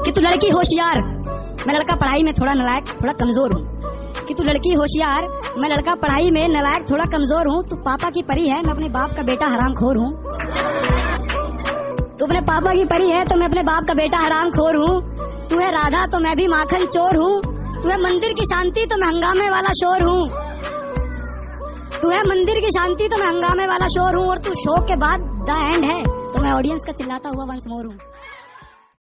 कि तू लड़की होशियार, मैं लड़का पढ़ाई में थोड़ा नालायक, थोड़ा कमजोर हूँ। कि तू लड़की होशियार, मैं लड़का पढ़ाई में नालायक, थोड़ा कमजोर हूँ। तू पापा की परी है, मैं अपने बाप का बेटा हरामखोर हूँ। तू अपने पापा की परी है तो मैं अपने बाप का बेटा हरामखोर हूँ। तू है राधा तो मैं भी माखन चोर हूँ। तू है मंदिर की शांति तो मैं हंगामे वाला शोर हूँ। तू है मंदिर की शांति तो मैं हंगामे वाला शोर हूँ। और तू शो के बाद द एंड है तो मैं ऑडियंस का चिल्लाता हुआ वंस मोर हूँ।